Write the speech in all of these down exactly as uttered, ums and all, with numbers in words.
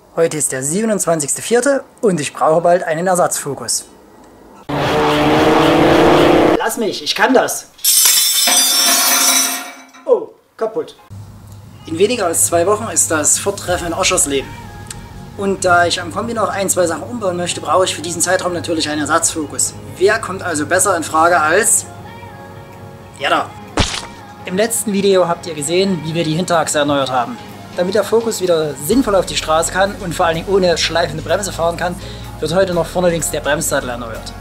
Heute ist der siebenundzwanzigste vierte und ich brauche bald einen Ersatzfokus. Lass mich, ich kann das! Oh, kaputt. In weniger als zwei Wochen ist das Ford-Treffen in Oschersleben. Und da ich am Kombi noch ein, zwei Sachen umbauen möchte, brauche ich für diesen Zeitraum natürlich einen Ersatzfokus. Wer kommt also besser in Frage als der da? Im letzten Video habt ihr gesehen, wie wir die Hinterachse erneuert haben. Damit der Fokus wieder sinnvoll auf die Straße kann und vor allen Dingen ohne schleifende Bremse fahren kann, wird heute noch vorne links der Bremssattel erneuert.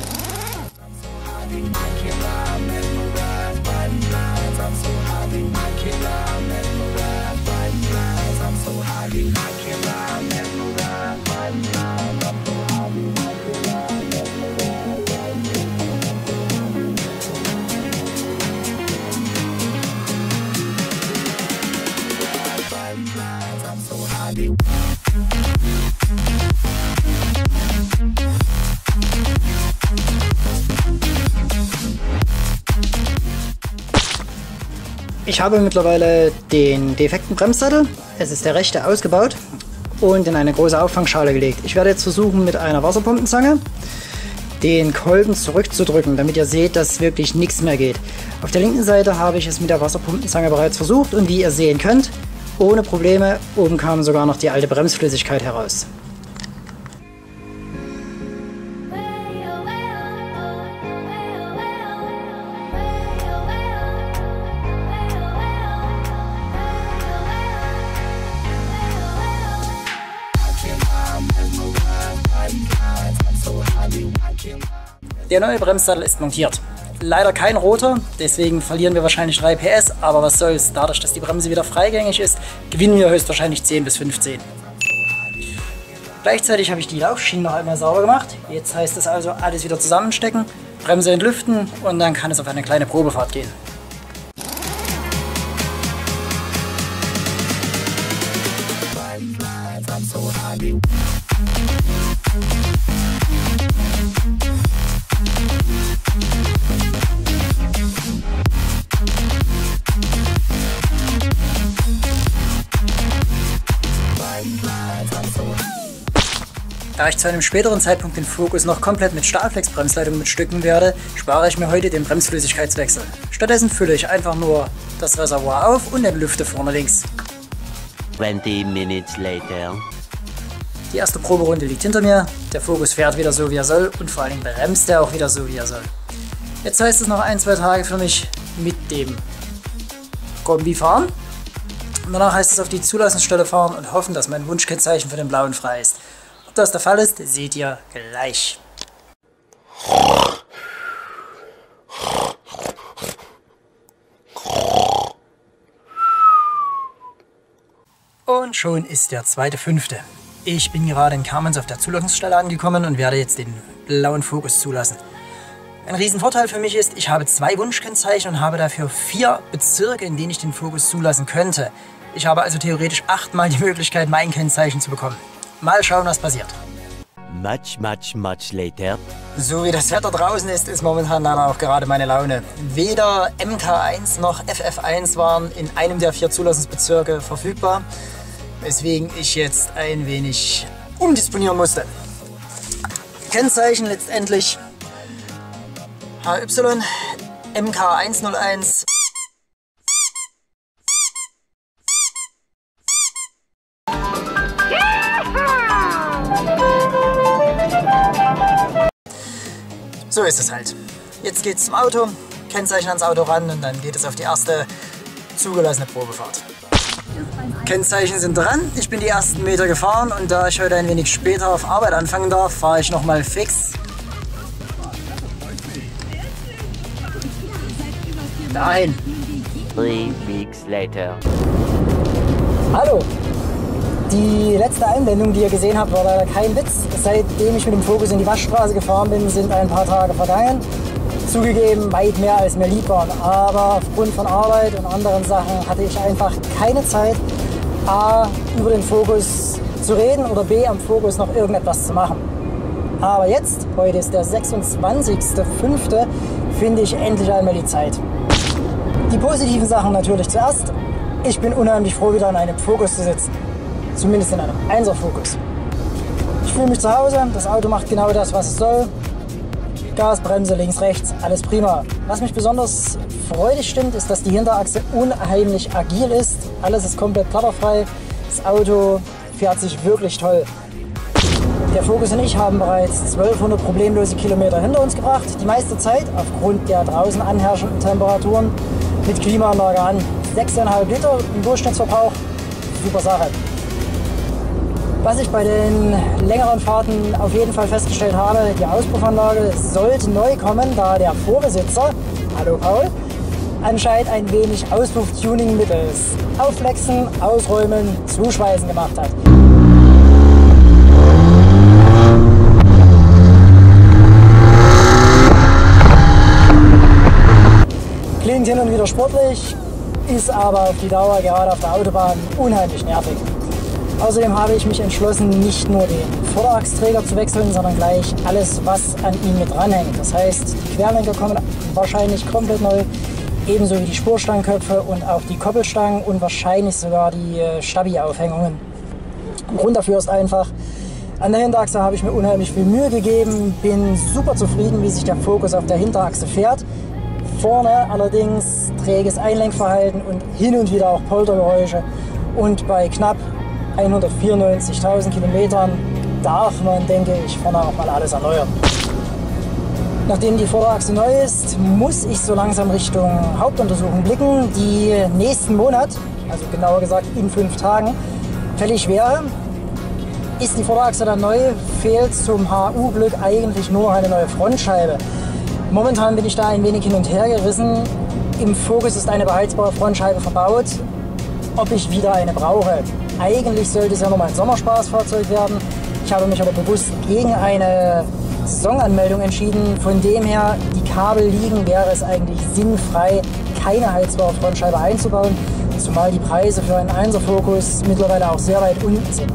Ich habe mittlerweile den defekten Bremssattel, es ist der rechte, ausgebaut und in eine große Auffangschale gelegt. Ich werde jetzt versuchen, mit einer Wasserpumpenzange den Kolben zurückzudrücken, damit ihr seht, dass wirklich nichts mehr geht. Auf der linken Seite habe ich es mit der Wasserpumpenzange bereits versucht und wie ihr sehen könnt, ohne Probleme, oben kam sogar noch die alte Bremsflüssigkeit heraus. Der neue Bremssattel ist montiert. Leider kein roter, deswegen verlieren wir wahrscheinlich drei P S, aber was soll's, dadurch, dass die Bremse wieder freigängig ist, gewinnen wir höchstwahrscheinlich zehn bis fünfzehn. Gleichzeitig habe ich die Laufschienen noch einmal sauber gemacht. Jetzt heißt es also alles wieder zusammenstecken, Bremse entlüften und dann kann es auf eine kleine Probefahrt gehen. Da ich zu einem späteren Zeitpunkt den Fokus noch komplett mit Stahlflex-Bremsleitung bestücken werde, spare ich mir heute den Bremsflüssigkeitswechsel. Stattdessen fülle ich einfach nur das Reservoir auf und entlüfte vorne links. twenty minutes later. Die erste Proberunde liegt hinter mir, der Fokus fährt wieder so wie er soll und vor allem bremst er auch wieder so wie er soll. Jetzt heißt es noch ein, zwei Tage für mich mit dem Kombi fahren. Und danach heißt es auf die Zulassungsstelle fahren und hoffen, dass mein Wunschkennzeichen für den blauen frei ist. Ob das der Fall ist, seht ihr gleich. Und schon ist der zweite fünfte. Ich bin gerade in Kamenz auf der Zulassungsstelle angekommen und werde jetzt den blauen Fokus zulassen. Ein Riesenvorteil für mich ist, ich habe zwei Wunschkennzeichen und habe dafür vier Bezirke, in denen ich den Fokus zulassen könnte. Ich habe also theoretisch achtmal die Möglichkeit, mein Kennzeichen zu bekommen. Mal schauen, was passiert. Much, much, much later. So wie das Wetter draußen ist, ist momentan dann auch gerade meine Laune. Weder M K eins noch F F eins waren in einem der vier Zulassungsbezirke verfügbar, weswegen ich jetzt ein wenig umdisponieren musste. Kennzeichen letztendlich H Y M K hunderteins. So ist es halt. Jetzt geht's zum Auto, Kennzeichen ans Auto ran und dann geht es auf die erste zugelassene Probefahrt. Kennzeichen sind dran, ich bin die ersten Meter gefahren und da ich heute ein wenig später auf Arbeit anfangen darf, fahre ich nochmal fix dahin. Three weeks later. Hallo! Die letzte Einblendung, die ihr gesehen habt, war leider kein Witz. Seitdem ich mit dem Fokus in die Waschstraße gefahren bin, sind ein paar Tage vergangen. Zugegeben, weit mehr als mir lieb waren. Aber aufgrund von Arbeit und anderen Sachen hatte ich einfach keine Zeit, A, über den Fokus zu reden oder B, am Fokus noch irgendetwas zu machen. Aber jetzt, heute ist der sechsundzwanzigste fünfte, finde ich endlich einmal die Zeit. Die positiven Sachen natürlich zuerst. Ich bin unheimlich froh, wieder an einem Fokus zu sitzen. zumindest in einem einser Focus. Ich fühle mich zu Hause, das Auto macht genau das, was es soll. Gas, Bremse, links, rechts, alles prima. Was mich besonders freudig stimmt, ist, dass die Hinterachse unheimlich agil ist. Alles ist komplett klapperfrei. Das Auto fährt sich wirklich toll. Der Focus und ich haben bereits zwölfhundert problemlose Kilometer hinter uns gebracht. Die meiste Zeit aufgrund der draußen anherrschenden Temperaturen mit Klimaanlage an. sechs Komma fünf Liter im Durchschnittsverbrauch. Super Sache. Was ich bei den längeren Fahrten auf jeden Fall festgestellt habe, die Auspuffanlage sollte neu kommen, da der Vorbesitzer, hallo Paul, anscheinend ein wenig Auspuff-Tuning mittels Aufflexen, Ausräumen, Zuschweißen gemacht hat. Klingt hin und wieder sportlich, ist aber auf die Dauer gerade auf der Autobahn unheimlich nervig. Außerdem habe ich mich entschlossen, nicht nur den Vorderachsträger zu wechseln, sondern gleich alles, was an ihm mit dranhängt. Das heißt, die Querlenker kommen wahrscheinlich komplett neu, ebenso wie die Spurstangenköpfe und auch die Koppelstangen und wahrscheinlich sogar die Stabi-Aufhängungen. Grund dafür ist einfach, an der Hinterachse habe ich mir unheimlich viel Mühe gegeben, bin super zufrieden, wie sich der Focus auf der Hinterachse fährt. Vorne allerdings träges Einlenkverhalten und hin und wieder auch Poltergeräusche. Und bei knapp hundertvierundneunzigtausend Kilometern darf man, denke ich, vorne auch mal alles erneuern. Nachdem die Vorderachse neu ist, muss ich so langsam Richtung Hauptuntersuchung blicken, die nächsten Monat, also genauer gesagt in fünf Tagen, fällig wäre. Ist die Vorderachse dann neu, fehlt zum H U-Glück eigentlich nur eine neue Frontscheibe. Momentan bin ich da ein wenig hin und her gerissen. Im Focus ist eine beheizbare Frontscheibe verbaut. Ob ich wieder eine brauche? Eigentlich sollte es ja nochmal ein Sommerspaßfahrzeug werden. Ich habe mich aber bewusst gegen eine Saisonanmeldung entschieden. Von dem her, die Kabel liegen, wäre es eigentlich sinnfrei, keine heizbare Frontscheibe einzubauen. Zumal die Preise für einen einser Focus mittlerweile auch sehr weit unten sind.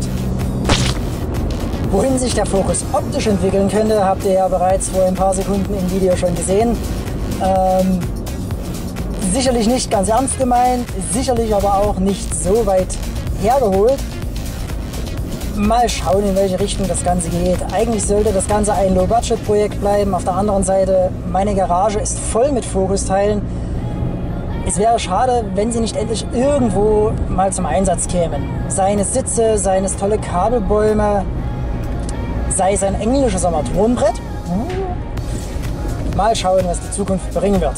Wohin sich der Focus optisch entwickeln könnte, habt ihr ja bereits vor ein paar Sekunden im Video schon gesehen. Ähm, sicherlich nicht ganz ernst gemeint, sicherlich aber auch nicht so weit hergeholt. Mal schauen, in welche Richtung das Ganze geht. Eigentlich sollte das Ganze ein Low-Budget-Projekt bleiben. Auf der anderen Seite, meine Garage ist voll mit Focus-Teilen. Es wäre schade, wenn sie nicht endlich irgendwo mal zum Einsatz kämen. Seien es Sitze, seien es tolle Kabelbäume, sei es ein englisches Armaturenbrett. Mal schauen, was die Zukunft bringen wird.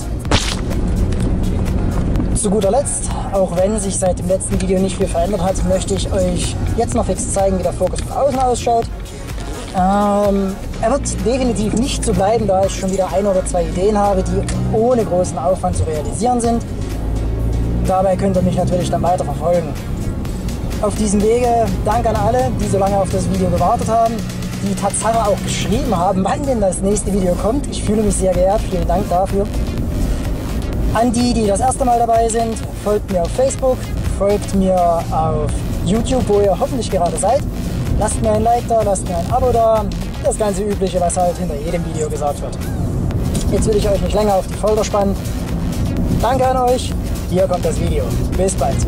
Zu guter Letzt, auch wenn sich seit dem letzten Video nicht viel verändert hat, möchte ich euch jetzt noch fix zeigen, wie der Focus von außen ausschaut. Ähm, er wird definitiv nicht so bleiben, da ich schon wieder ein oder zwei Ideen habe, die ohne großen Aufwand zu realisieren sind. Dabei könnt ihr mich natürlich dann weiter verfolgen. Auf diesem Wege Dank an alle, die so lange auf das Video gewartet haben, die Tatsache auch geschrieben haben, wann denn das nächste Video kommt. Ich fühle mich sehr geehrt, vielen Dank dafür. An die, die das erste Mal dabei sind, folgt mir auf Facebook, folgt mir auf YouTube, wo ihr hoffentlich gerade seid. Lasst mir ein Like da, lasst mir ein Abo da, das ganze Übliche, was halt hinter jedem Video gesagt wird. Jetzt will ich euch nicht länger auf die Folter spannen. Danke an euch, hier kommt das Video. Bis bald.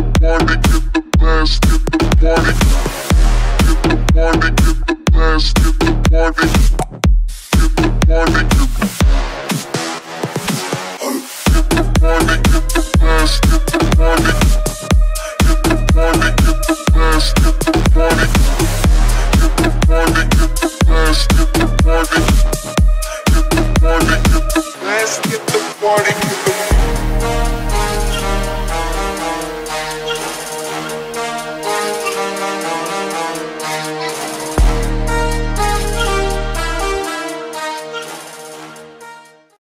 Get the party, get the party, get the blast, get